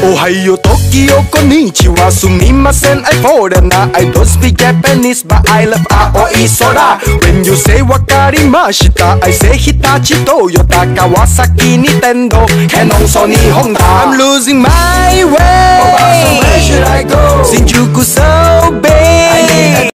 Ohio, Tokyo, konnichiwa, sumimasen, I foreigner. I don't speak Japanese, but I love Aoi Sora. When you say wakarimashita, I say Hitachi, Toyota, Kawasaki, Nintendo, Canon, Sony, Honda. I'm losing my way. So where should I go? Shinjuku so big.